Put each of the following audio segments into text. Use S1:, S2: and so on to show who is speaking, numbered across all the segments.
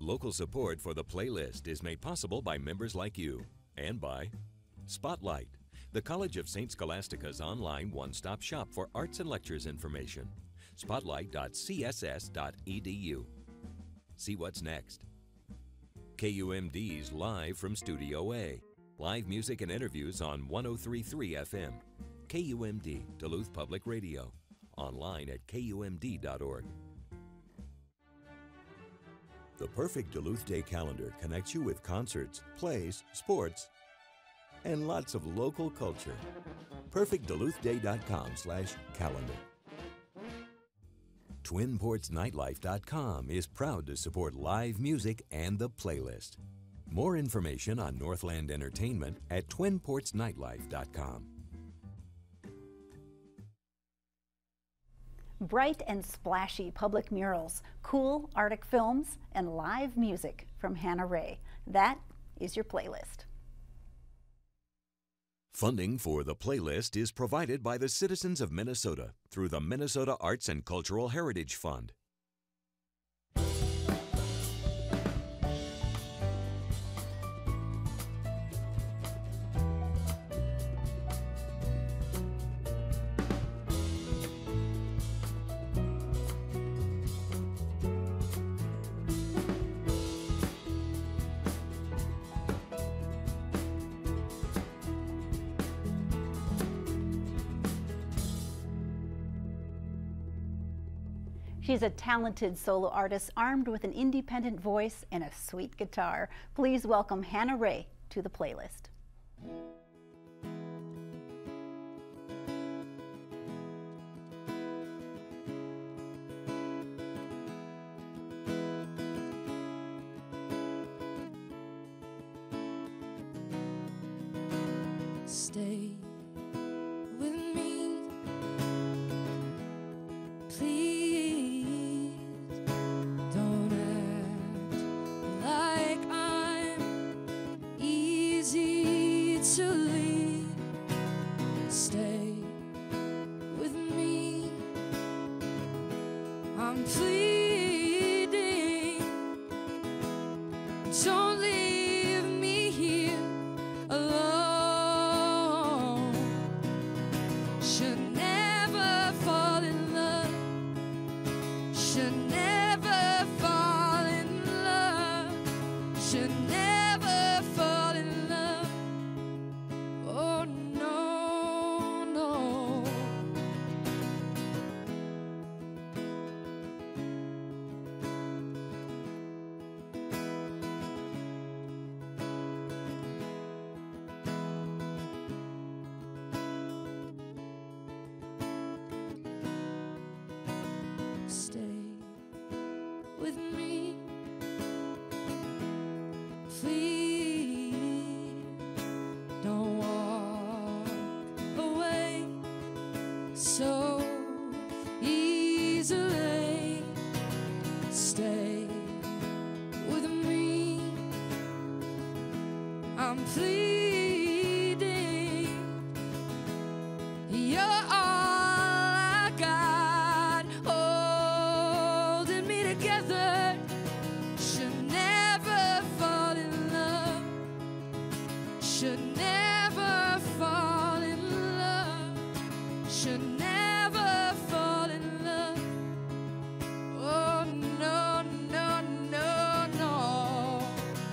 S1: Local support for the playlist is made possible by members like you and by Spotlight, the College of St. Scholastica's online one-stop shop for arts and lectures information. Spotlight.css.edu. See what's next. KUMD's Live from Studio A. Live music and interviews on 103.3 FM. KUMD, Duluth Public Radio. Online at kumd.org. The Perfect Duluth Day calendar connects you with concerts, plays, sports, and lots of local culture. PerfectDuluthDay.com/calendar. TwinPortsNightlife.com is proud to support live music and the playlist. More information on Northland Entertainment at TwinPortsNightlife.com.
S2: Bright and splashy public murals, cool Arctic films, and live music from Hannah Ray. That is your playlist.
S1: Funding for the playlist is provided by the citizens of Minnesota through the Minnesota Arts and Cultural Heritage Fund.
S2: She's a talented solo artist armed with an independent voice and a sweet guitar. Please welcome Hannah Ray to the playlist.
S3: Stay with me, please. Don't act like I'm easy to lead. Stay with me, I'm pleading. Don't leave me here alone. Should never fall in love. Should never fall in love. Should never fall in love. Oh no, no. Stay with me, please. Don't walk away so easily. Stay with me, I'm pleading. You're all I got, holding me together. Should never fall in love. Should never fall in love. Should never fall in love. Oh no, no, no, no.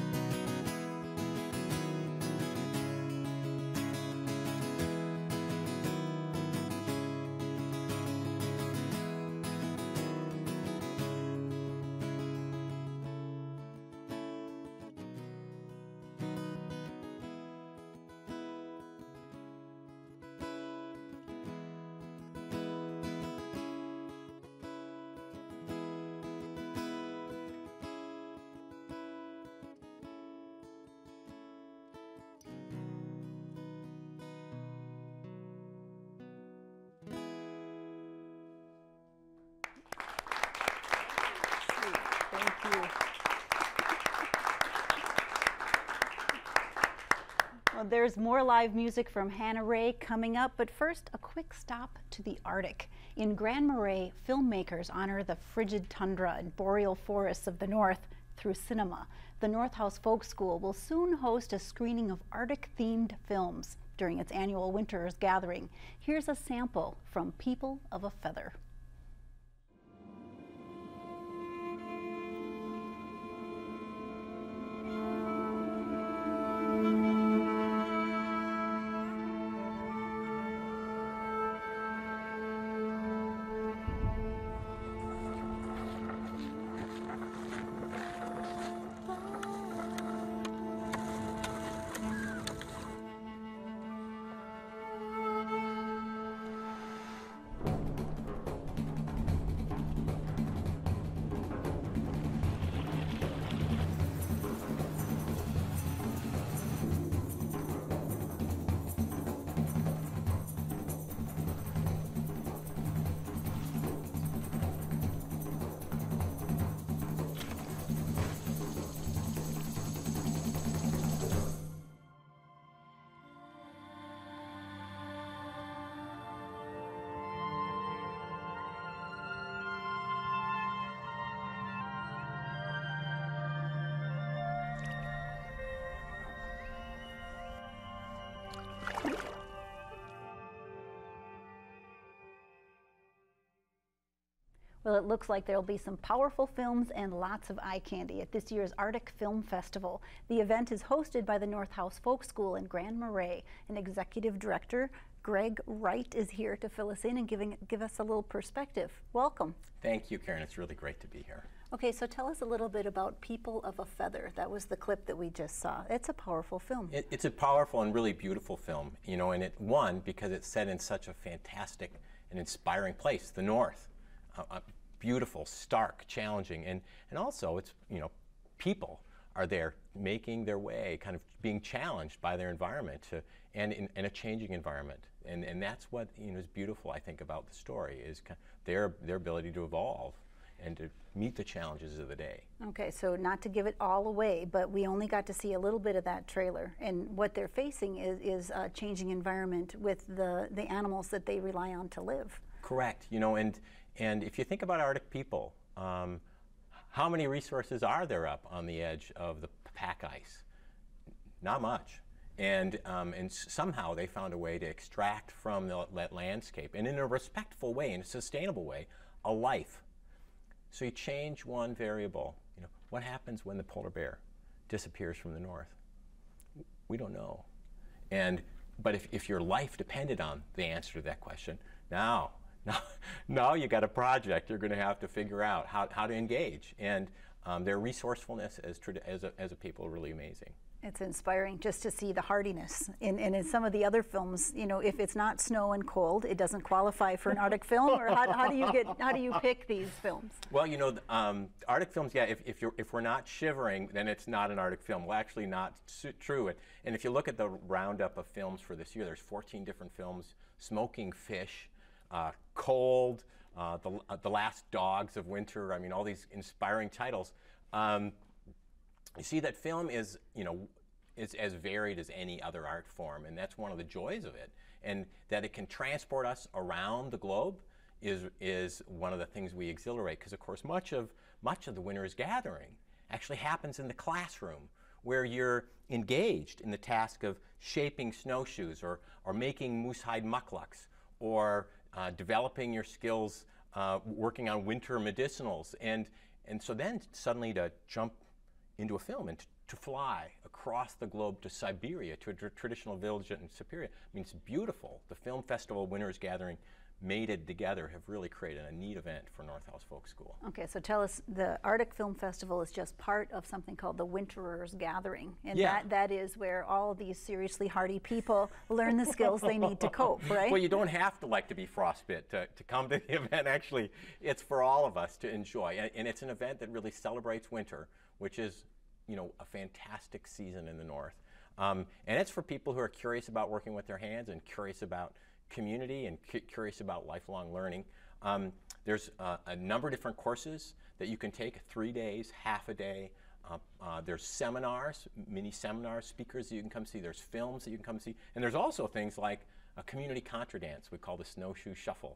S2: Thank you. Well, there's more live music from Hannah Ray coming up, but first, a quick stop to the Arctic. In Grand Marais, filmmakers honor the frigid tundra and boreal forests of the north through cinema. The North House Folk School will soon host a screening of Arctic-themed films during its annual Winterers Gathering. Here's a sample from People of a Feather. Well, it looks like there'll be some powerful films and lots of eye candy at this year's Arctic Film Festival. The event is hosted by the North House Folk School in Grand Marais, and Executive Director Greg Wright is here to fill us in and give us a little perspective. Welcome.
S4: Thank you, Karen. It's really great to be here.
S2: Okay, so tell us a little bit about People of a Feather. That was the clip that we just saw. It's a powerful film.
S4: It's a powerful and really beautiful film, you know, and it won because it's set in such a fantastic and inspiring place, the North. Beautiful, stark, challenging, and also it's, you know, people are there making their way, kind of being challenged by their environment and in a changing environment, and that's what, you know, is beautiful, I think, about the story is their ability to evolve and to meet the challenges of the day.
S2: Okay, so not to give it all away, but we only got to see a little bit of that trailer, and what they're facing is a changing environment with the animals that they rely on to live.
S4: Correct, you know, and if you think about Arctic people, how many resources are there up on the edge of the pack ice? Not much. And somehow they found a way to extract from that landscape, and in a respectful way, in a sustainable way, a life. So you change one variable. You know, what happens when the polar bear disappears from the north? We don't know. But if your life depended on the answer to that question, now you got a project you're going to have to figure out how to engage, and their resourcefulness as a people are really amazing.
S2: It's inspiring just to see the hardiness. And in some of the other films, you know, if it's not snow and cold, it doesn't qualify for an Arctic film. Or how do you pick these films?
S4: Well, you know, Arctic films, yeah. If we're not shivering, then it's not an Arctic film. Well, actually, not true. And if you look at the roundup of films for this year, there's 14 different films: Smoking Fish, Cold, The Last Dogs of Winter. I mean, all these inspiring titles. You see that film is, you know, is as varied as any other art form, and that's one of the joys of it. And that it can transport us around the globe is one of the things we exhilarate, because of course much of the Winterers Gathering actually happens in the classroom, where you're engaged in the task of shaping snowshoes or making moosehide mucklucks, or developing your skills working on winter medicinals, and so then suddenly to jump into a film and to fly across the globe to Siberia, to a traditional village in Siberia. I mean, it's beautiful. The Film Festival Winterers Gathering mated together have really created a neat event for North House Folk School.
S2: Okay, so tell us, the Arctic Film Festival is just part of something called the Winterers Gathering, and
S4: yeah,
S2: that is where all of these seriously hardy people learn the skills they need to cope, right?
S4: Well, you don't have to like to be frostbit to come to the event. Actually, it's for all of us to enjoy, and it's an event that really celebrates winter, which is, you know, a fantastic season in the North. And it's for people who are curious about working with their hands and curious about community and curious about lifelong learning. There's a number of different courses that you can take, 3 days, half a day. There's seminars, mini seminars, speakers that you can come see. There's films that you can come see. And there's also things like a community contra dance we call the Snowshoe Shuffle,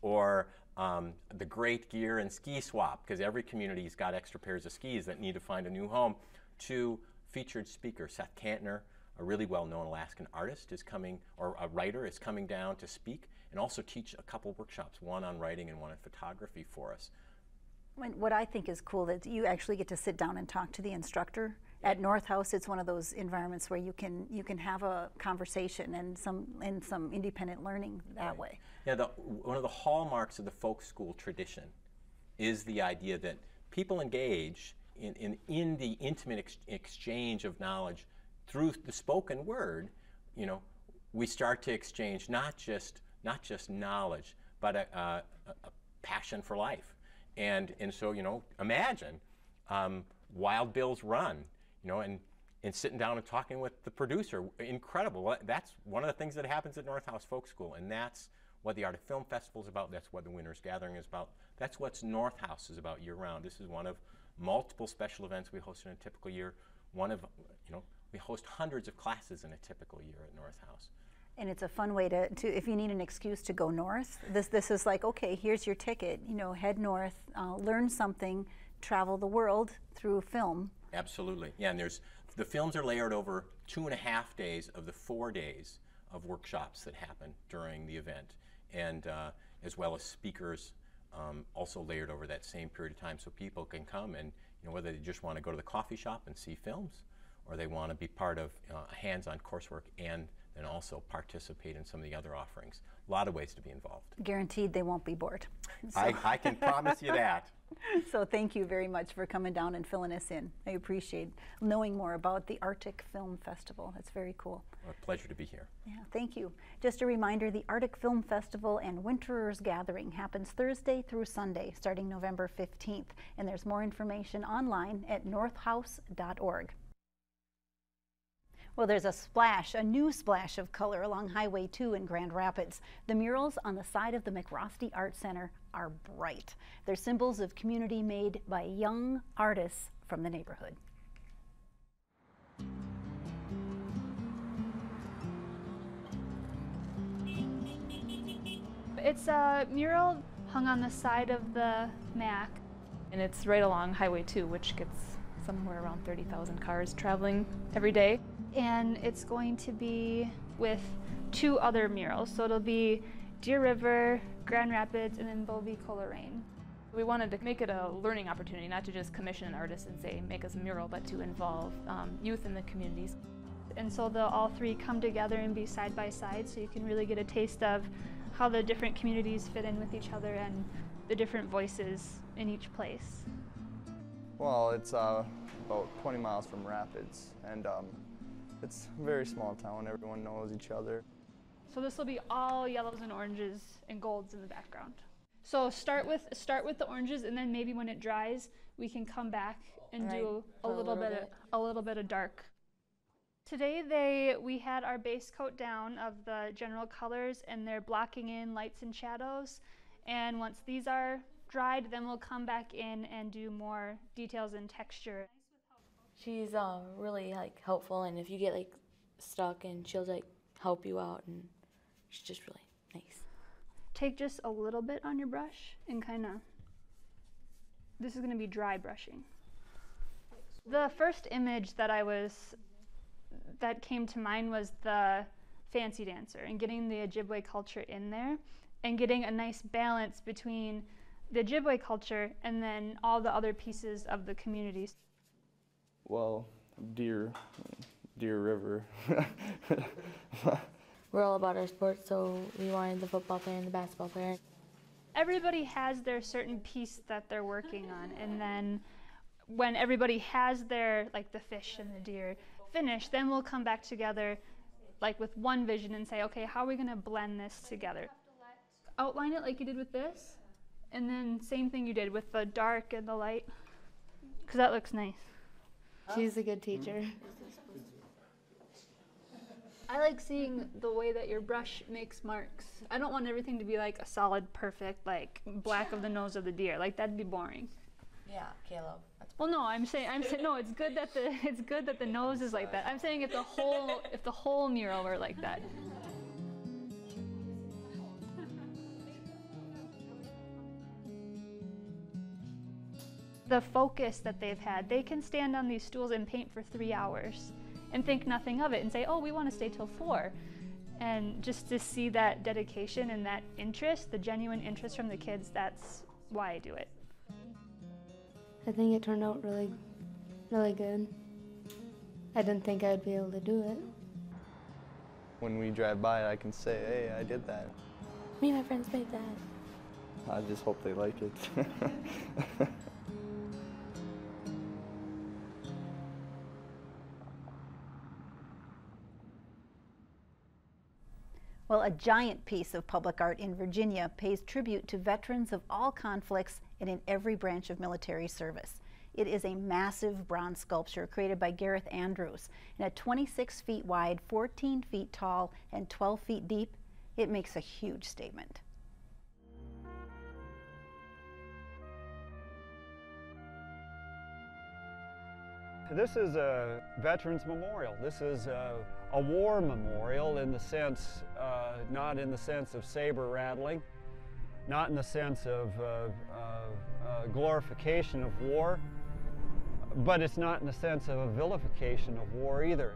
S4: or the great gear and ski swap, because every community's got extra pairs of skis that need to find a new home, to featured speaker Seth Kantner, a really well-known Alaskan artist, is coming, or a writer is coming down to speak and also teach a couple workshops, one on writing and one on photography for us.
S2: What I think is cool is you actually get to sit down and talk to the instructor. At North House, it's one of those environments where you can have a conversation and some independent learning that way.
S4: Yeah, one of the hallmarks of the folk school tradition is the idea that people engage in the intimate exchange of knowledge through the spoken word. You know, we start to exchange not just knowledge, but a passion for life. And so, you know, imagine Wild Bill's Run, you know, and sitting down and talking with the producer. Incredible. That's one of the things that happens at North House Folk School, and that's what the Art of Film Festival is about. That's what the Winners Gathering is about. That's what North House is about year-round. This is one of multiple special events we host in a typical year. One of, you know, we host hundreds of classes in a typical year at North House.
S2: And it's a fun way to if you need an excuse to go north, this is like, okay, here's your ticket, you know, head north, learn something, travel the world through film.
S4: Absolutely, yeah, and the films are layered over 2.5 days of the 4 days of workshops that happen during the event, and as well as speakers also layered over that same period of time, so people can come and, you know, whether they just want to go to the coffee shop and see films, or they want to be part of hands-on coursework and then also participate in some of the other offerings. A lot of ways to be involved.
S2: Guaranteed they won't be bored. So.
S4: I can promise you that.
S2: So thank you very much for coming down and filling us in. I appreciate knowing more about the Arctic Film Festival. It's very cool.
S4: Well, a pleasure to be here.
S2: Yeah, thank you. Just a reminder, the Arctic Film Festival and Winterers Gathering happens Thursday through Sunday, starting November 15th. And there's more information online at northhouse.org. Well, there's a new splash of color along Highway 2 in Grand Rapids. The murals on the side of the McRosty Art Center are bright. They're symbols of community made by young artists from the neighborhood.
S5: It's a mural hung on the side of the MAC, and it's right along Highway 2, which gets somewhere around 30,000 cars traveling every day. And it's going to be with 2 other murals. So it'll be Deer River, Grand Rapids, and then Bovie Coleraine. We wanted to make it a learning opportunity, not to just commission an artist and say, make us a mural, but to involve youth in the communities. And so they'll all 3 come together and be side by side, so you can really get a taste of how the different communities fit in with each other and the different voices in each place.
S6: Well, it's about 20 miles from Rapids, and it's a very small town. Everyone knows each other.
S5: So this will be all yellows and oranges and golds in the background. So start with the oranges, and then maybe when it dries, we can come back and do a little bit of dark. Today we had our base coat down of the general colors, and they're blocking in lights and shadows. And once these are dried, then we'll come back in and do more details and texture.
S7: She's really helpful, and if you get stuck, and she'll help you out, and she's just really nice.
S5: Take just a little bit on your brush and this is going to be dry brushing. The first image that came to mind was the fancy dancer, and getting the Ojibwe culture in there and getting a nice balance between the Ojibwe culture and then all the other pieces of the communities.
S6: Well, Deer River.
S7: We're all about our sports, so we wanted the football player and the basketball player.
S5: Everybody has their certain piece that they're working on, and then when everybody has their, the fish and the deer finished, then we'll come back together with one vision and say, okay, how are we going to blend this together? Outline it like you did with this, and then same thing you did with the dark and the light, because that looks nice.
S7: She's a good teacher.
S5: I like seeing the way that your brush makes marks. I don't want everything to be a solid, perfect, black of the nose of the deer. That'd be boring.
S7: Yeah, Caleb.
S5: Well, no, I'm saying no. It's good that the nose is like that. I'm saying if the whole mural were like that. the focus that they've had. They can stand on these stools and paint for 3 hours and think nothing of it and say, oh, we want to stay till 4. And just to see that dedication and that interest, the genuine interest from the kids, that's why I do it.
S7: I think it turned out really, really good. I didn't think I'd be able to do it.
S6: When we drive by, I can say, hey, I did that.
S7: Me and my friends made that.
S6: I just hope they like it.
S2: Well, a giant piece of public art in Virginia pays tribute to veterans of all conflicts and in every branch of military service. It is a massive bronze sculpture created by Gareth Andrews, and at 26 feet wide, 14 feet tall, and 12 feet deep, it makes a huge statement.
S8: This is a Veterans Memorial. This is a war memorial in the sense, not in the sense of saber rattling, not in the sense of glorification of war, but it's not in the sense of a vilification of war either.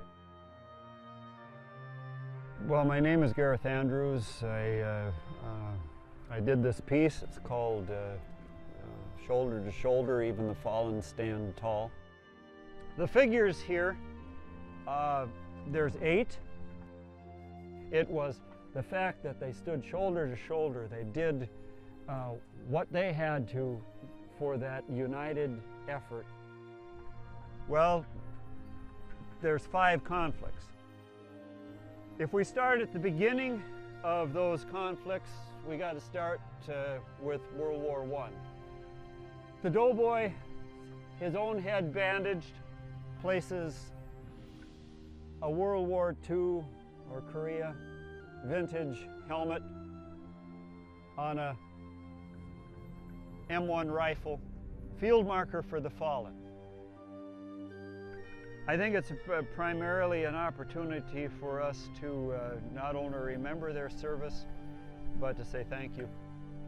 S8: Well, my name is Gareth Andrews. I did this piece. It's called Shoulder to Shoulder, Even the Fallen Stand Tall. The figures here, there's 8. It was the fact that they stood shoulder to shoulder. They did what they had to for that united effort. Well, there's 5 conflicts. If we start at the beginning of those conflicts, we got to start with World War I. The doughboy, his own head bandaged, places a World War II or Korea vintage helmet on a M1 rifle, field marker for the fallen. I think it's primarily an opportunity for us to not only remember their service, but to say thank you.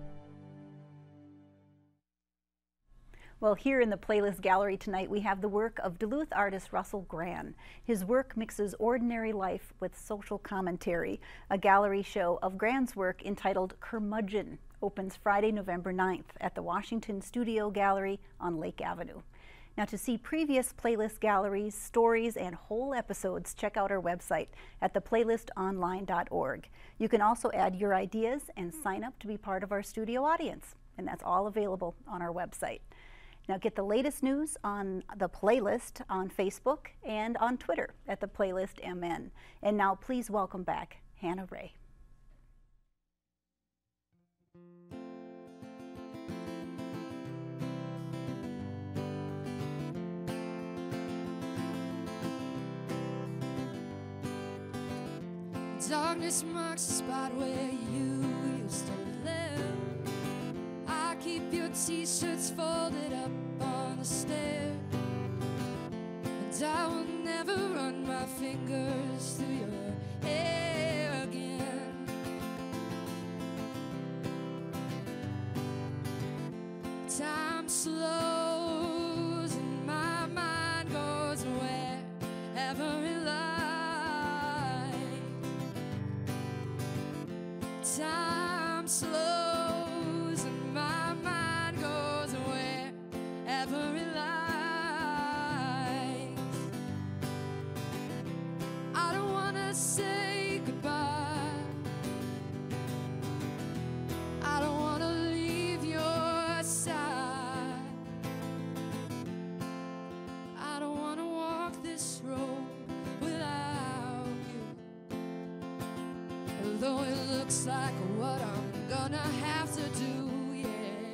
S2: Well, here in the Playlist Gallery tonight, we have the work of Duluth artist Russell Gran. His work mixes ordinary life with social commentary. A gallery show of Gran's work entitled Curmudgeon opens Friday, November 9th at the Washington Studio Gallery on Lake Avenue. Now, to see previous Playlist galleries, stories, and whole episodes, check out our website at theplaylistonline.org. You can also add your ideas and sign up to be part of our studio audience, and that's all available on our website. Now, get the latest news on The Playlist on Facebook and on Twitter at The Playlist MN. And now, please welcome back Hannah Ray.
S3: Darkness marks the spot where you used to live. I keep your t-shirts folded up on the stair, and I will never run my fingers through your hair again. Time slows and my mind goes wherever it lies. Time slows and my mind goes wherever it lies. I don't wanna say goodbye. I don't wanna leave your side. I don't wanna walk this road without you. Although it looks like what I'm gonna have to do, yeah.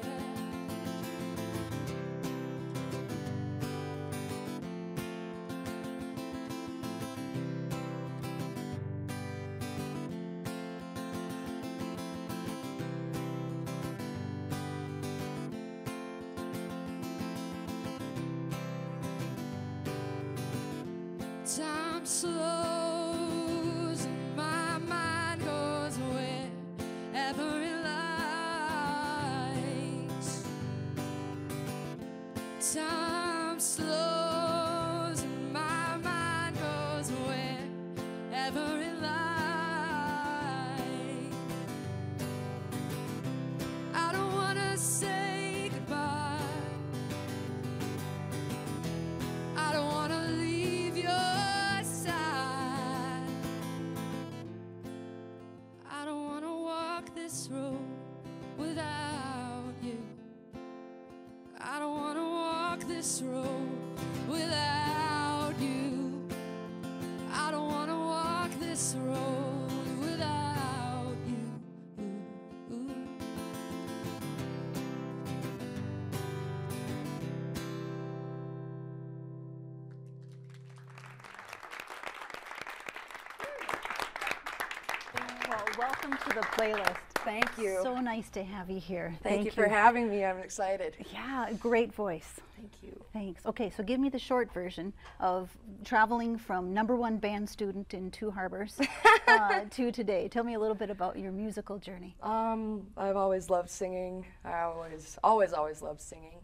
S3: Time slows and my mind goes wherever it likes. this road without you. I don't want to walk this road without you.
S2: Well, welcome to the playlist.
S9: Thank you.
S2: So nice to have you here.
S9: Thank you for having me. I'm excited.
S2: Yeah, great voice.
S9: Thank you.
S2: Thanks. Okay, so give me the short version of traveling from ¡1 band student in Two Harbors to today. Tell me a little bit about your musical journey.
S9: I've always loved singing. I always loved singing.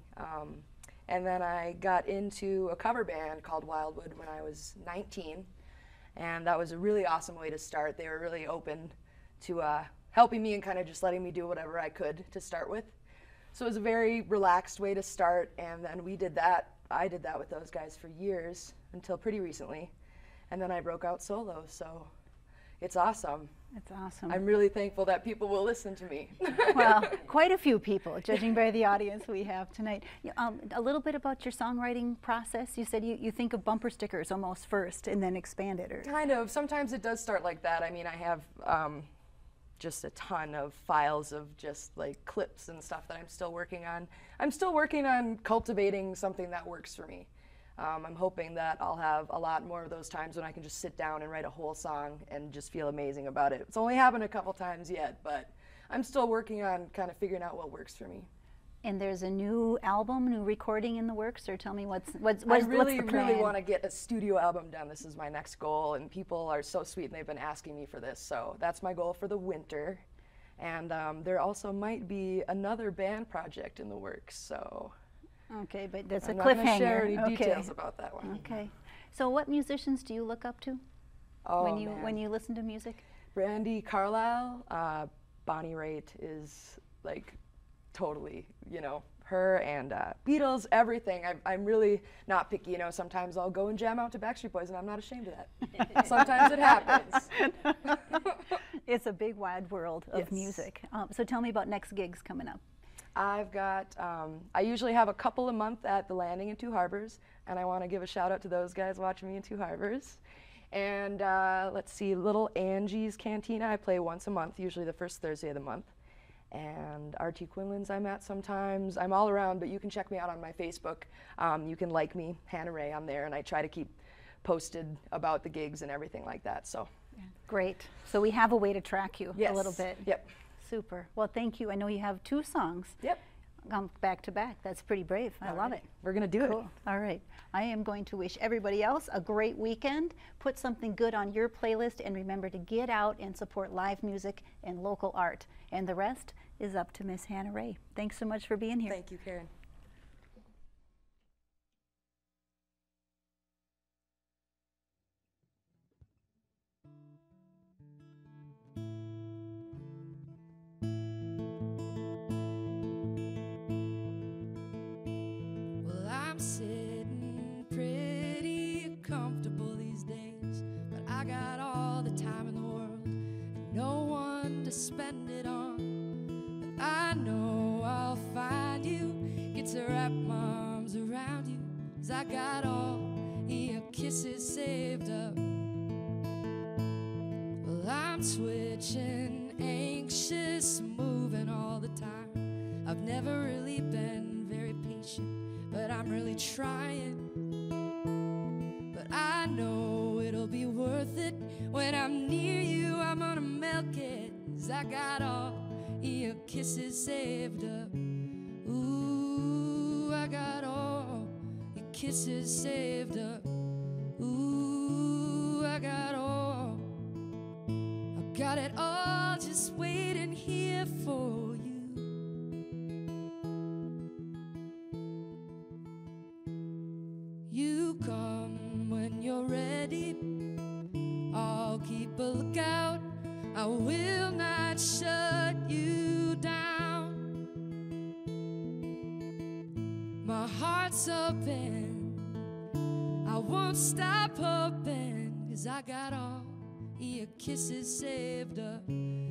S9: And then I got into a cover band called Wildwood when I was 19. And that was a really awesome way to start. They were really open to helping me and kind of just letting me do whatever I could to start with. So it was a very relaxed way to start, and then we did that. I did that with those guys for years until pretty recently, and then I broke out solo, so it's awesome.
S2: It's awesome.
S9: I'm really thankful that people will listen to me.
S2: Well, quite a few people, judging by the audience we have tonight. A little bit about your songwriting process. You said you think of bumper stickers almost first and then expand it. Or
S9: Kind of. Sometimes it does start like that. I mean, I have just a ton of files of just like clips and stuff that I'm still working on. I'm still working on cultivating something that works for me. I'm hoping that I'll have a lot more of those times when I can just sit down and write a whole song and just feel amazing about it. It's only happened a couple times yet, but I'm still working on kind of figuring out what works for me.
S2: And there's a new album, new recording in the works, or tell me what's
S9: I really,
S2: the plan?
S9: really want to get a studio album done. This is my next goal, and people are so sweet, and they've been asking me for this, so that's my goal for the winter. And there also might be another band project in the works, so.
S2: Okay, but that's
S9: I'm
S2: a
S9: not
S2: cliffhanger.
S9: gonna share any
S2: Okay.
S9: details about that one.
S2: Okay. So what musicians do you look up to when you listen to music?
S9: Brandi Carlile, Bonnie Raitt is like totally, you know, her, and Beatles, everything. I'm really not picky, you know. Sometimes I'll go and jam out to Backstreet Boys, and I'm not ashamed of that. Sometimes it happens.
S2: It's a big wide world of music. So tell me about next gigs coming up.
S9: I've got, I usually have a couple a month at the Landing in Two Harbors, and I want to give a shout out to those guys watching me in Two Harbors. And let's see, Little Angie's Cantina, I play once a month, usually the first Thursday of the month. And RT Quinlan's I'm at sometimes. I'm all around, but you can check me out on my Facebook. You can like me, Hannah Ray, on there, and I try to keep posted about the gigs and everything like that. So
S2: great. So we have a way to track you a little bit.
S9: Yep.
S2: Super. Well, thank you. I know you have 2 songs.
S9: Yep.
S2: Back to back. That's pretty brave. I love it.
S9: We're going to do it.
S2: All right. I am going to wish everybody else a great weekend. Put something good on your playlist, and remember to get out and support live music and local art. And the rest is up to Miss Hannah Ray. Thanks so much for being here.
S9: Thank you, Karen.
S3: Sitting pretty comfortable these days, but I got all the time in the world and no one to spend it on. But I know I'll find you, get to wrap my arms around you, 'cause I got all your kisses saved up. Well, I'm switching, anxious, moving all the time. I've never really been very patient, but I'm really trying. But I know it'll be worth it. When I'm near you, I'm gonna milk it, 'cause I got all your kisses saved up. Ooh, I got all your kisses saved up. Ooh, I got all. I've got it all just waiting here for you. You come when you're ready. I'll keep a lookout. I will not shut you down. My heart's open. I won't stop hoping, 'cause I got all your kisses saved up.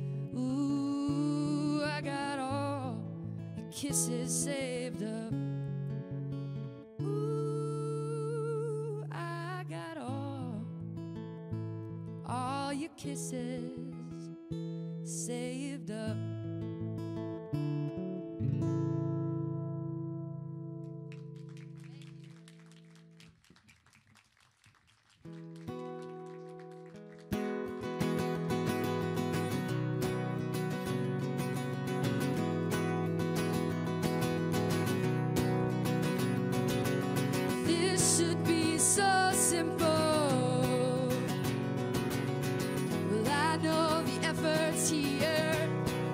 S3: Ooh, I got all your kisses saved up. Ooh. kisses saved up. This should be so simple. Well, I know the effort's here,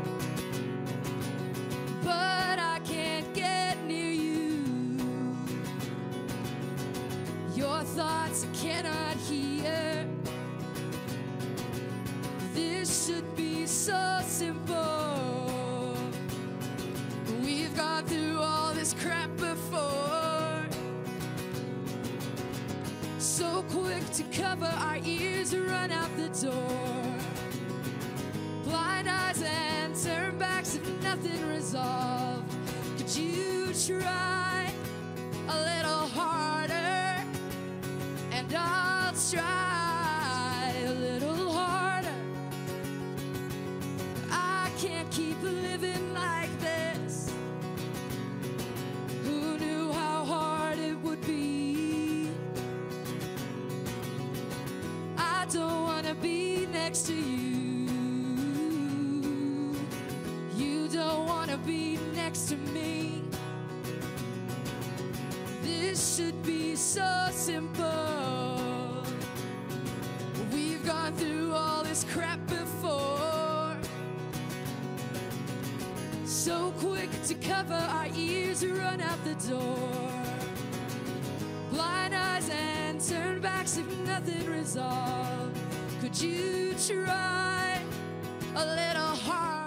S3: but I can't get near you. Your thoughts I cannot hear. This should be so simple. We've gone through all this crap before. So quick to cover our ears, run out the door. Blind eyes and turn backs if nothing resolved. Could you try a little harder? And I'll try a little harder. I can't keep living like this. Who knew how hard it would be? I don't wanna be next to you. You don't wanna be next to me. This should be so simple. We've gone through all this crap before. So quick to cover our ears, run out the door. Blind eyes and turn backs if nothing resolved. Could you try a little harder?